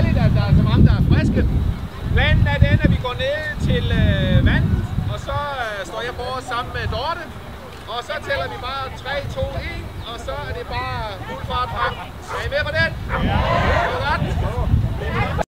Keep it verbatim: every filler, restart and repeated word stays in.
set, at der er så mange, der er friske. Planen er den, at vi går ned til øh, vandet, og så øh, står jeg for sammen med Dorte. Og så tæller vi bare tre, to, et, og så er det bare fuld fart frem. Er I med på den? Ja!